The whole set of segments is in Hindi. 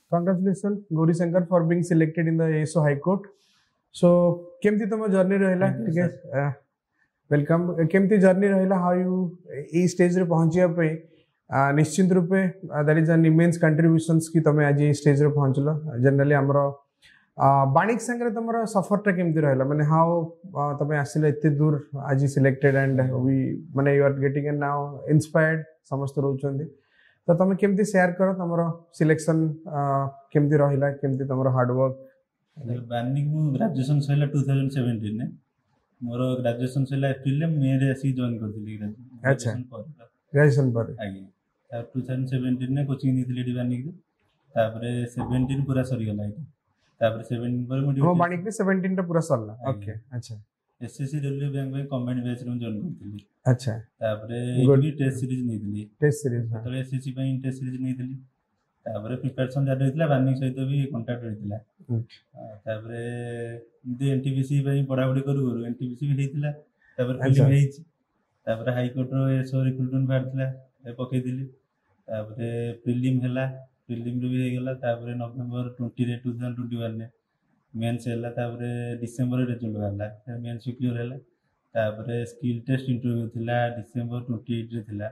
Congratulations, Gauri Shankar, for being selected in the ASO High Court. So, केमती तुम जर्नी रहला ठीक है वेलकम केमती जर्नी रहला हाउ यू ए स्टेज रे पहुंचिया पे निश्चित रूपे that is an immense contributions की तुम आज ए स्टेज रे पहुंचलो जनरली हमरो बाणिक संगे तुमरो सफर टा केमती रहला माने हाउ तुम आसिले एते दूर आज सिलेक्टेड एंड वी माने you are getting and now inspired समस्त रहउचंदी तो तुम केमती शेयर करो तुमरो सिलेक्शन केमती रहला केमती तुमरो हार्ड वर्क बानिक मु ग्रेजुएशन सैला 2017 ने मोर ग्रेजुएशन सैला एप्रिल मे रे आसी जॉइन करथिली अच्छा ग्रेजुएशन पर आगे 2017 ने कोचिंग नीतिली डी बानिक तापरे 17 पूरा सरी गला तापरे 17 पर मु हो बानिक में 17 टा पूरा सरला ओके अच्छा एसएससी रेलवे बैंक में कमेंट बैच रे जॉइन करथिली अच्छा तापरे भी टेस्ट सीरीज नीतिली टेस्ट सीरीज तो एसएससी ପାଇଁ टेस्ट सीरीज नीतिली तापरे प्रिपरेशन जारी होइतला बानिक सहित भी कांटेक्ट होइतला तापरे दे एनटीपीसी ପାଇଁ पढाबडी करू एनटीपीसी भी हेइतला तापरे फिल्म हेइछ तापरे हाई कोर्ट रो एसो रिक्रूटमेंट बारतला ए पके दिली तापरे प्रीलिम हैला प्रीलिम रे भी हे गेला तापरे नवंबर 20 रे 2021 ने मेंस हैला तापरे डिसेंबर रे रिजल्ट बारला मेंस क्लियर हैला तापरे स्किल टेस्ट इंटरव्यू थिला डिसेंबर 28 रे थिला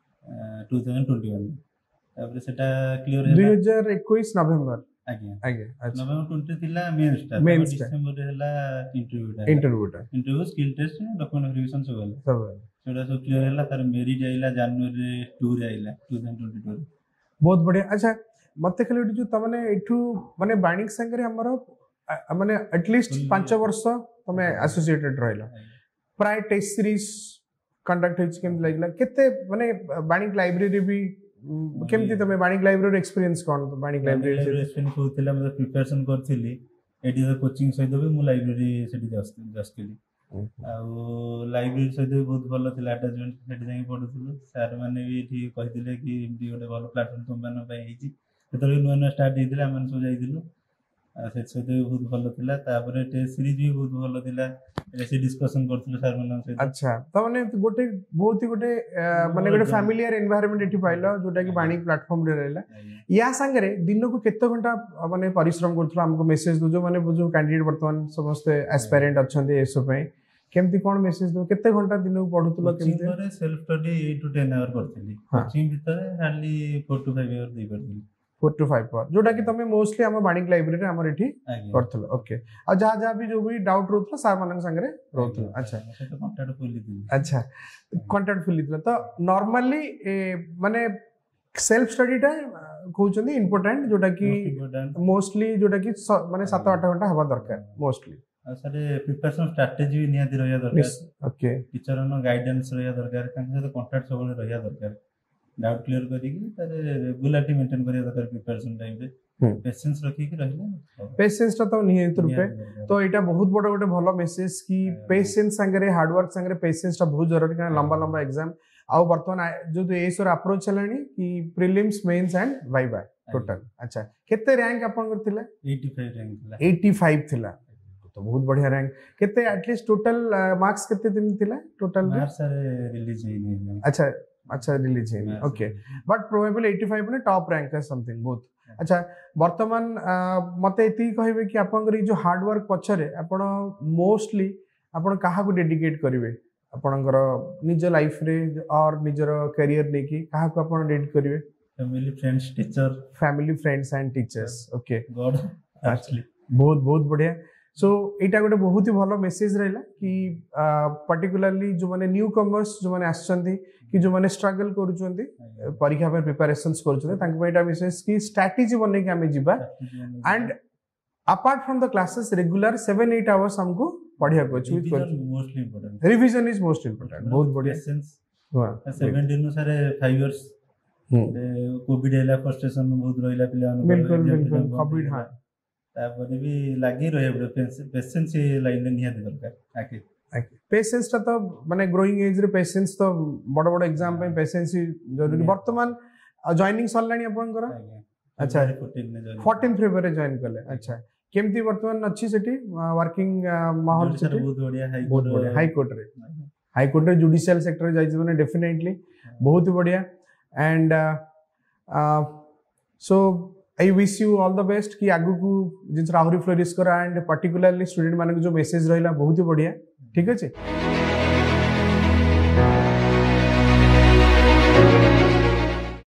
2021 तापरे सेटा क्लियर हैला 2021 नवंबर आगे आगे अच्छा नवंबर 20 थिला मेंस डिसेंबर रे हैला interview skill test document verification सब सेटा सब क्लियर हैला तार मेरिट आइला जनवरी 2 रे आइला 2022 बहुत बढ़िया अच्छा मते खाली जो तमने एठू माने बाणिक संगे हमरो माने एटलीस्ट 5 वर्ष तमे एसोसिएटेड रहला प्राय टेस्ट सीरीज कंडक्ट होइछ केम लागला केते माने बाणिक लाइब्रेरी भी केमती तमे बाणिक लाइब्रेरी एक्सपीरियंस कोन तो बाणिक लाइब्रेरी एक्सपीरियंस होतिला मतलब प्रिपरेशन करथिली एडी कोचिंग सहित भी मु लाइब्रेरी सेठी जास्तिली आ लाइब्रेरी सहित भी बहुत भलो थिला अटैचमेंट सेठी जाई पढुथुलु सर माने भी एठी कहिदिले कि एमडी गोटे भलो प्लेटफॉर्म तुम माने पई हिची सेतरे नुआ स्टार्ट हेतिला मन सो जाईदिलु से सहित भी बहुत भलो थिला तापरे टेस्ट सीरीज भी बहुत भलो थिला एसे डिस्कशन करथुलु सर माने से अच्छा त माने गोटे बहुत ही गोटे माने गोटे फैमिलियर एनवायरनमेंट एठी पाइलो जोटा कि बाणिक प्लेटफॉर्म रे रहला या संगे दिन को केते घंटा माने परिश्रम करथुलु हमको मेसेज दो जो माने जो कैंडिडेट वर्तमान समस्त एस्पायरेंट अछंती एसो पई केमती कोन मेसेज दो केते घंटा दिन को पढुतुलो केमती coaching self study 8 to 10 hour करथिली कोचिंग भीतर हार्डली 4 to 5 आवर दे करथिली 4 to 5 आवर जोटा कि तमे मोस्टली हम बाणिक लाइब्रेरी हमर एठी करथलो ओके आ जहा भी जो भी डाउट रहथलो सर मानन संगे रहथलो अच्छा तो कांटेक्ट फुली दिली अच्छा कांटेक्ट फुली दिला तो नॉर्मली माने सेल्फ स्टडी टा कहउचंदी इंपोर्टेंट जोटा कि मोस्टली जोटा कि माने 7-8 घंटा हवा दरकार मोस्टली सर प्रिपरेशन स्ट्रेटजी भी निया रहिया दरकार ओके टीचर नो गाइडेंस रहिया दरकार काहे से कांटेक्ट सब रहिया दरकार डाउट क्लियर करी कि तार रेगुलरिटी मेंटेन करिया दरकार प्रिपरेशन टाइम रे पेशेंस रखी कि रहले पेशेंस तो निहित रूपे तो एटा बहुत बड़ गोटे भलो मेसेज कि पेशेंस संगे हार्ड वर्क संगे पेशेंस टा बहुत जरूरी कारण लंबा लंबा एग्जाम आ वर्तमान जो एसोर अप्रोच हलानी कि prelims mains and viva total अच्छा केते रैंक आपन करथिला 85 रैंक थिला 85 थिला तो बहुत बढ़िया रैंक केते एटलीस्ट टोटल मार्क्स केते दिन थिला टोटल मार्क्स रिलीज नहीं अच्छा अच्छा रिलीज है ओके बट प्रोबेबली 85 ने टॉप रैंक है समथिंग बहुत अच्छा वर्तमान मते एती कहबे कि आपनकर जो हार्ड वर्क पछरे आपण मोस्टली आपण काहा को डेडिकेट करिवे आपनकर निज लाइफ रे और निजर करियर लेकी काहा को आपण डेडिकेट करिवे family friends and teachers okay god actually बहुत बहुत बढ़िया सो एटा गोटे बहुत ही भलो मेसेज रहला कि पर्टिकुलरली जो माने न्यू कमर्स जो माने आछंती कि जो माने स्ट्रगल करूछंती परीक्षा पे प्रिपरेशंस करूछंती तांक पे एटा मेसेज कि स्ट्रेटजी बने के हमें जिबा and apart from the classes regular 7-8 hours हमको पढ़िया को अछि mostly important revision is most important बहुत बढ़िया हां 17 नु सारे 5 इयर्स कोविड हैला फ्रस्ट्रेशन बहुत रहिला पिला बिल्कुल कोविड हां तापर भी लागी रहे पेशेंस लाइन निया दरकार आके पेशेंस ता तो माने ग्रोइंग एज रे पेशेंस तो बड़ बड़ एग्जाम पे पेशेंस जरूरी वर्तमान जॉइनिंग सरलानी आपन करा अच्छा 14 फरवरी जॉइन करले अच्छा केमती वर्तमान अच्छी सेठी वर्किंग माहौल सेठी बहुत बढ़िया हाई कोर्ट रे जुडिशियल सेक्टर जाई माने डेफिनेटली बहुत बढ़िया and so I wish you all the best कि आगु को जिन आहुरी फ्लोरिश करा एंड पर्टिकुलरली स्टूडेंट मान जो मेसेज रहा बहुत ही बढ़िया ठीक अच्छे।